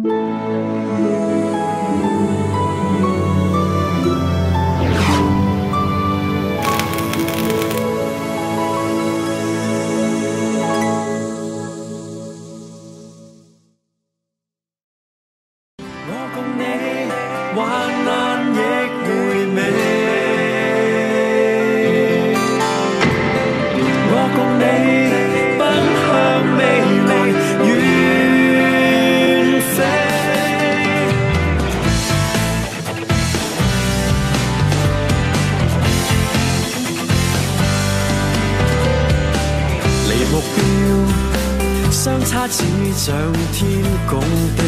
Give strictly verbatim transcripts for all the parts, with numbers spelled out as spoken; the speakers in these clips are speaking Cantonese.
像天共地，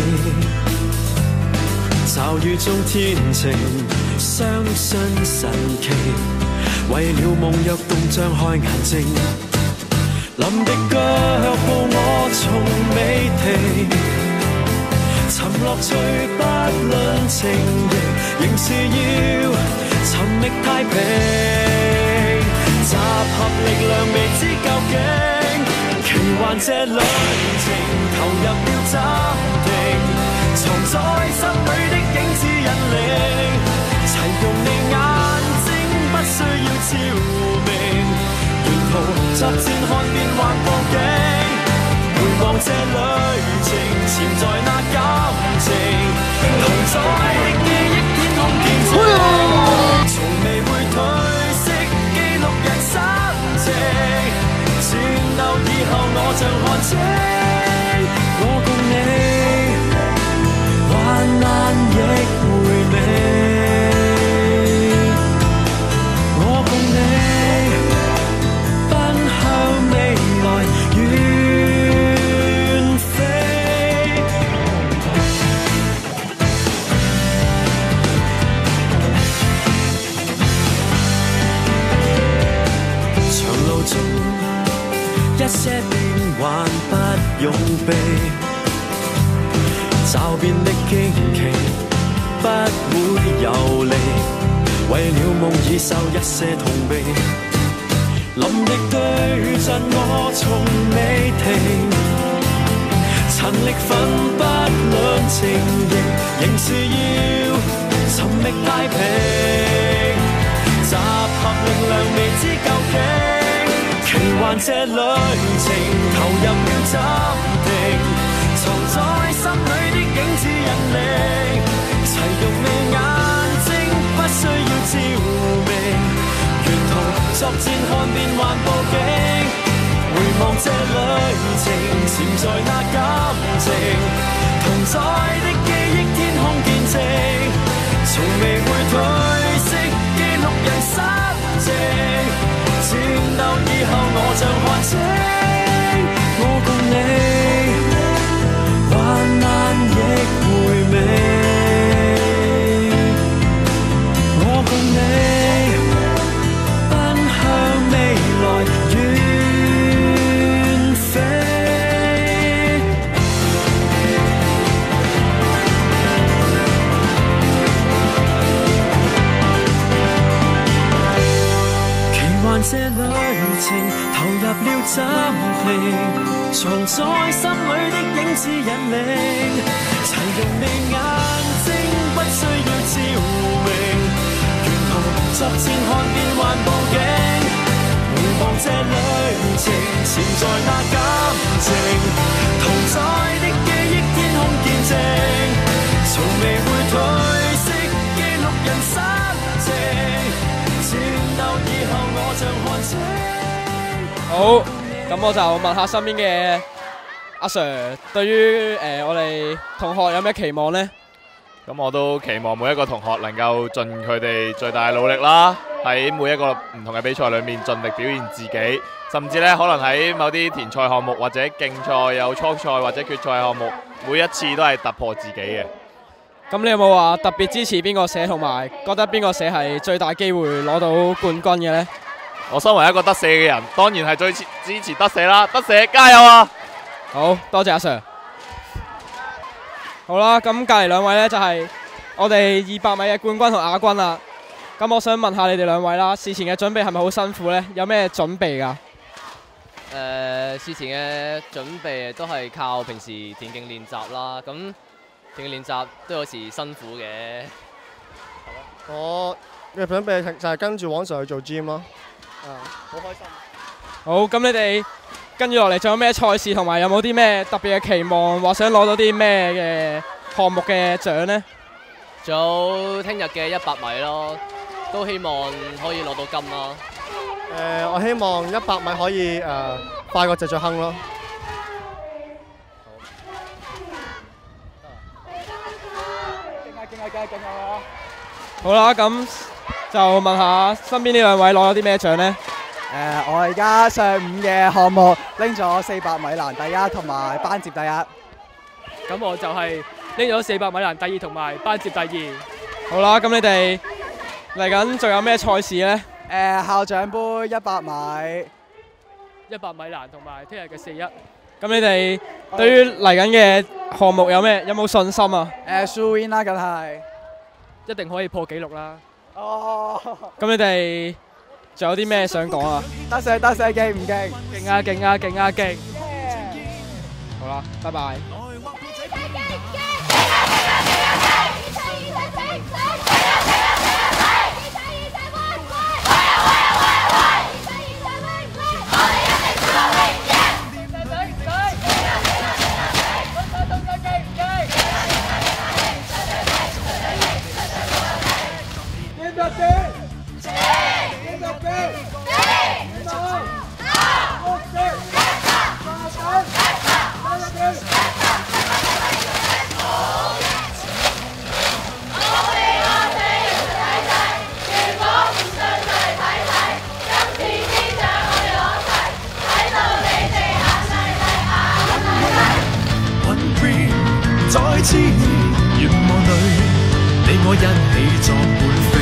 驟雨中天晴，相信神奇。為了夢躍動，張開眼睛，臨的腳步我從未停。尋樂趣不論情敵，仍是要尋覓太平。集合力量未知究竟，奇幻這旅程。投入了暫停，藏在心裏的影子引領，齊用你眼睛，不需要照明。沿途作戰看變幻報警，回望這旅程，潛在那感情，同在的記憶天空見證，從未會褪色，記錄人心情。戰鬥以後我像看清。我共你患難亦回味，我共你奔向未來遠飛。長路中一些變幻不用避。驟變的驚奇不會遊離，為了夢已受一些痛悲。臨敵對陣我從未停，陳力奮不論情形，仍是要尋覓太平。集合力量未知究竟，奇幻這旅程投入了暫停。藏在心裏的影子引領，齊用你眼睛，不需要照明。沿途作戰看變幻報警，回望這旅程，潛在那感情，同在的記憶天空見證，從未會褪色，記錄人心情。戰鬥以後我像看清，我共你患難亦回味，我共你奔向未來遠飛。奇幻這旅程投入了暫停，藏在心裏的影子引領，齊用你眼睛，不需要照明。沿途作戰看變幻報警，回望這旅程，潛在那感情，同在的記憶天空見證，從未會褪色，記錄人心情。戰鬥以後我像看清。 好，咁我就問下身邊嘅阿 Sir， 對於誒、呃、我哋同學有咩期望呢？ 咁我都期望每一個同學能夠盡佢哋最大嘅努力啦，喺每一個唔同嘅比賽裏面盡力表現自己，甚至咧可能喺某啲田賽項目或者競賽有初賽或者決賽項目，每一次都係突破自己嘅。 咁你有冇話特別支持邊個社，同埋覺得邊個社係最大機會攞到冠軍嘅呢？ 我身為一個德社嘅人，當然係最支持德社啦！德社加油啊！ 好多謝阿 Sir。好啦，咁隔離兩位呢，就係我哋二百米嘅冠軍同亞軍啦。咁我想問下你哋兩位啦，事前嘅準備係咪好辛苦呢？有咩準備㗎？ 誒，事前嘅準備都係靠平時田徑練習啦。咁平時練習都有時辛苦嘅。 我嘅準備就係跟住往上去做 gym 咯。啊，好開心。 好，咁你哋跟住落嚟仲有咩賽事，同埋有冇啲咩特別嘅期望，或想攞到啲咩嘅項目嘅獎呢？ 仲有聽日嘅一百米咯，都希望可以攞到金咯。 誒、呃，我希望一百米可以誒、呃、快過謝卓亨咯。 好啦，咁就問下身邊呢兩位攞咗啲咩獎呢？ 誒、呃，我而家上午嘅項目拎咗四百米欄第一同埋班接第一。 咁我就係拎咗四百米欄第二同埋班接第二。 好啦，咁你哋嚟緊仲有咩賽事呢？ 誒、呃，校長杯一百米、 一百米欄同埋聽日嘅四一。 咁你哋對於嚟緊嘅項目有咩有冇信心啊？ 誒 ，show win 啦，梗係一定可以破紀錄啦。 哦。 咁你哋仲有啲咩想講啊？ 得勢得勢，勁唔勁？ 勁啊勁啊勁啊勁！ 好啦，拜拜。 再次願望裏，你我一起作伴飛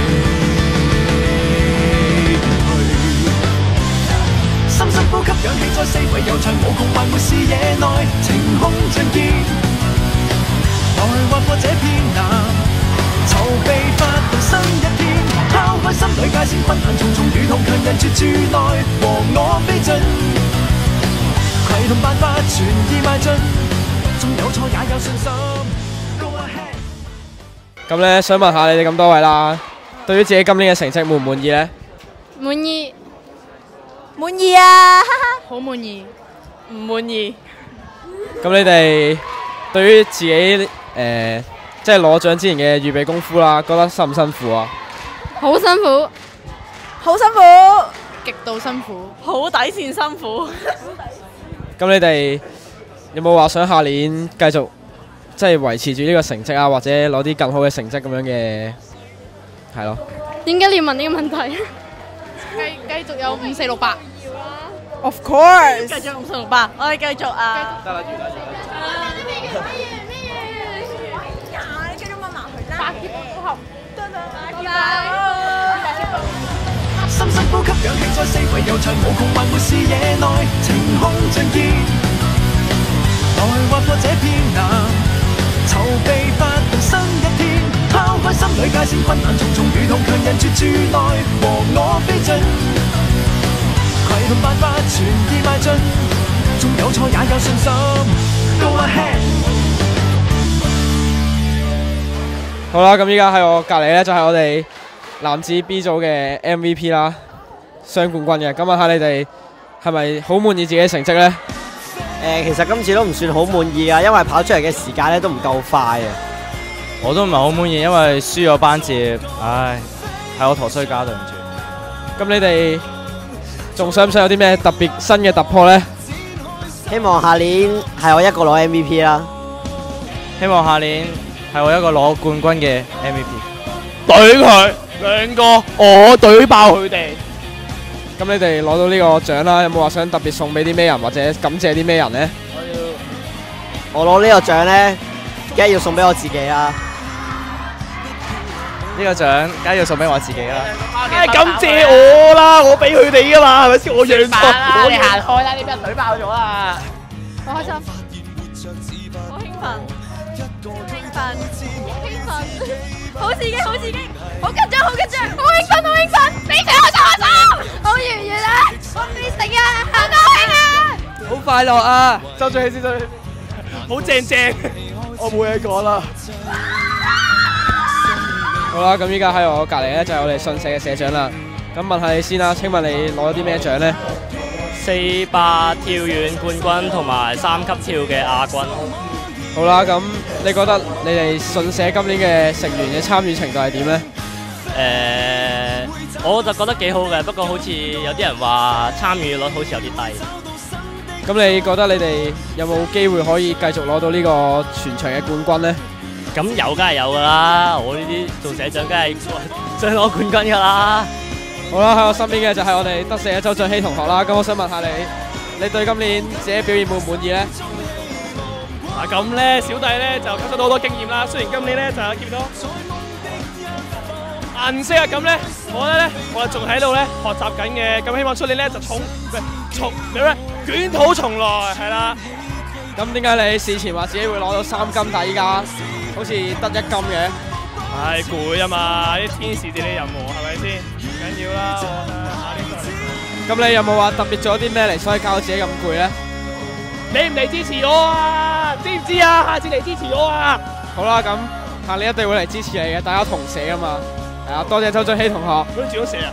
去。深深呼吸氧氣，在四圍遊長，無窮環迴視野內，晴空盡見。來劃破這片藍，籌備發動新一天。拋開心裏界線，困難重重，如同強人絕處內，和我飛進，攜同辦法，全意邁進。 咁咧，想問下你哋咁多位啦，對於自己今年嘅成績滿唔滿意呢？ 滿意，滿意啊！好滿意， 唔滿意。 咁你哋對於自己誒、呃，即係攞獎之前嘅預備功夫啦，覺得辛唔辛苦啊？ 好辛苦，好辛苦，極度辛苦， 好底線辛苦。 咁你哋有冇話想下年繼續即係維持住呢個成績啊，或者攞啲更好嘅成績咁樣嘅，係咯？ 點解你要問呢個問題？繼繼續有五四六八。 Of course。繼續五四六八，我哋繼續啊。 得啦，完啦，完啦。 咩嘢？咩嘢？呀！你繼續問埋佢啦。八點過後。得啦，拜拜。 深深呼吸氧氣，在四圍遊長，無窮環迴視野內，晴空盡見。來劃破這片藍，籌備發動新一天。拋開心裏界線，困難重重，如同強人絕處內，和我飛進，攜同辦法，全意邁進。縱有錯也有信心 ，Go ahead。 好啦，咁依家喺我隔離咧，就係我哋男子 B 組嘅 M V P 啦，雙冠軍嘅。咁問下你哋係咪好滿意自己嘅成績呢？ 誒，其實今次都唔算好滿意啊，因為跑出嚟嘅時間咧都唔夠快啊。 我都唔係好滿意，因為輸咗班接，唉，係我陀衰家，對唔住。 咁你哋仲想唔想有啲咩特別新嘅突破呢？ 希望下年係我一個攞 M V P 啦。 希望下年係我一個攞冠軍嘅 M V P。 懟佢兩個，我懟爆佢哋。 咁你哋攞到呢個獎啦，有冇話想特別送俾啲咩人，或者感謝啲咩人呢？ 我攞呢個獎咧，梗係要送俾我自己啦。 呢個獎梗係要送俾我自己啦。 梗係感謝我啦，我俾佢哋噶嘛，係咪先？我讓啦，你行開啦，你俾人懟爆咗啦。 好開心，好興奮，興奮，興奮，好刺激，好刺激，好緊張，好緊張，好興奮，好興奮，非常開心，開心，好愉悅啊，好非常啊，好高興啊！ 好快樂啊！收咗氣先，收咗氣先。 好正正。 我冇嘢講啦。 好啦，咁依家喺我隔離咧就係我哋信社嘅社長啦。咁問下你先啦，請問你攞咗啲咩獎呢？ 四百跳遠冠軍同埋三級跳嘅亞軍。 好啦，咁你覺得你哋信社今年嘅成員嘅參與程度係點呢？ 誒、呃，我就覺得幾好嘅，不過好似有啲人話參與率好似有啲低。 咁你覺得你哋有冇機會可以繼續攞到呢個全場嘅冠軍呢？ 咁有梗係有㗎啦，我呢啲做社長梗係想攞冠軍㗎啦。 好啦，喺我身邊嘅就係我哋德社嘅周俊熙同學啦。咁我想問下你，你對今年自己表現滿唔滿意呢？ 嗱咁咧，小弟咧就吸收到好多經驗啦。雖然今年咧就見到顏色啊咁咧，我覺得咧我仲喺度咧學習緊嘅。咁希望出年咧就重唔係重咩捲土重來係啦。 咁點解你事前話自己會攞到三金，但係依家好似得一金嘅？ 唉，攰啊嘛，啲天時地利人和係咪先？唔緊要啦，我下年再嚟。 咁你有冇話特別做啲咩嚟，所以搞到自己咁攰咧？ 你唔嚟支持我啊？知唔知啊？下次嚟支持我啊！ 好啦，咁下年一定會嚟支持你嘅，大家同社啊嘛。係啊，多謝周俊熙同學。 跟住都社啊！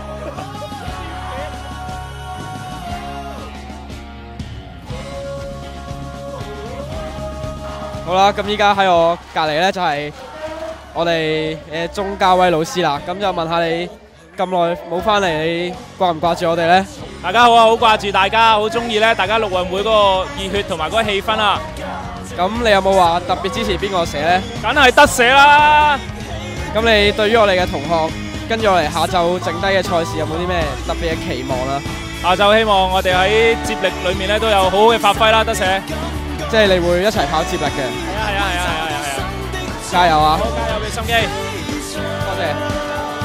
好啦，咁依家喺我隔離咧就係我哋嘅鐘家威老師啦。咁就問下你咁耐冇翻嚟，你掛唔掛住我哋咧？ 大家好啊，好掛住大家，好中意咧大家陸運會嗰個熱血同埋嗰個氣氛啊！ 咁你有冇話特別支持邊個社咧？ 梗係德社啦！ 咁你對於我哋嘅同學跟住我哋下晝剩低嘅賽事有冇啲咩特別嘅期望啊？ 下晝希望我哋喺接力裏面咧都有好好嘅發揮啦，德社。 即係你會一齊跑接力嘅？ 係啊係啊係啊係啊係啊！ 加油啊！ 好，加油，俾心機！ 多謝。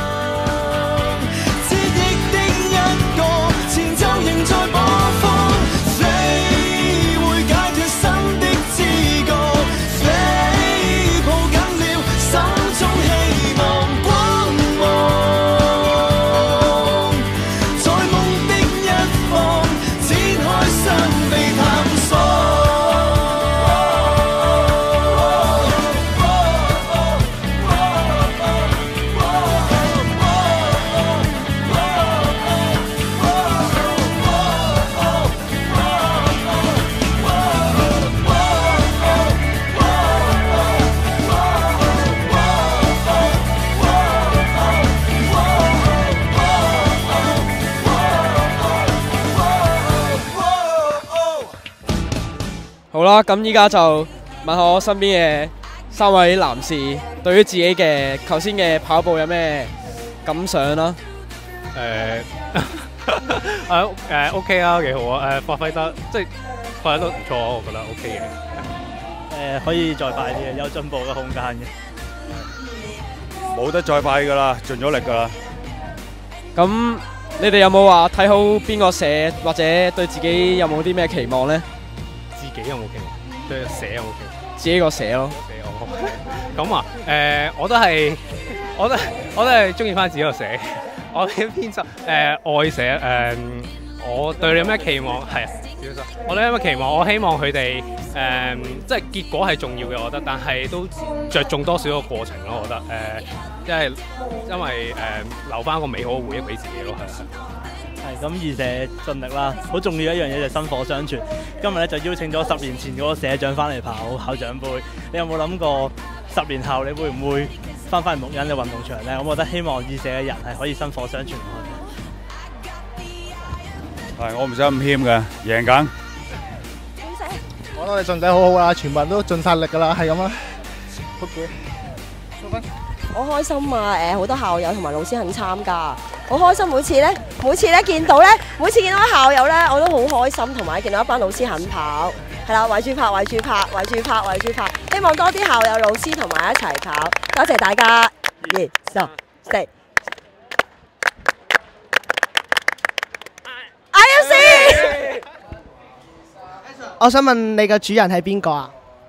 好啦，咁依家就問下我身邊嘅三位男士，對於自己嘅頭先嘅跑步有咩感想啦？ 誒誒誒 OK 啊，幾好啊！誒發揮得即係發揮得唔錯，我覺得 OK 嘅。 誒可以再快啲嘅，有進步嘅空間嘅。 冇得再快㗎啦，盡咗力㗎啦。 咁你哋有冇話睇好邊個社，或者對自己有冇啲咩期望咧？ 自己有冇期望？對社有冇期望？ 自己個社咯。 咁啊，誒，我都係，我都我都係中意翻自己個社。我偏執誒愛社誒，我對你有咩期望？係啊，我哋有咩期望？我希望佢哋誒，即係結果係重要嘅，我覺得，但係都着重多少個過程咯，我覺得誒，即係因為誒留翻個美好嘅回憶俾自己咯，係係。 係咁，二社盡力啦，好重要一樣嘢就係薪火相傳。今日咧就邀請咗十年前嗰個社長翻嚟跑校長杯。你有冇諗過十年後你會唔會翻返嚟木恩嘅運動場咧？咁我覺得希望二社嘅人係可以薪火相傳落去。 係，我唔使咁謙嘅，贏緊。 我覺得我哋盡仔好好啦，全部人都盡晒力㗎啦，係咁啦。好攰。收分。 好開心啊！誒，好多校友同埋老師肯參加，好開心。每次咧，每次咧見到咧，每次見到校友咧，我都好開心，同埋見到一班老師肯跑，係啦，圍住拍，圍住拍，圍住拍，圍住拍。希望多啲校友、老師同埋一齊跑。多謝大家。二、三、四。I F C。 我想問你嘅主人係邊個啊？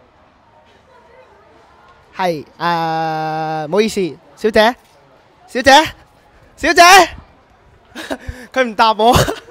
係誒，唔好意思，小姐，小姐，小姐，佢唔答我。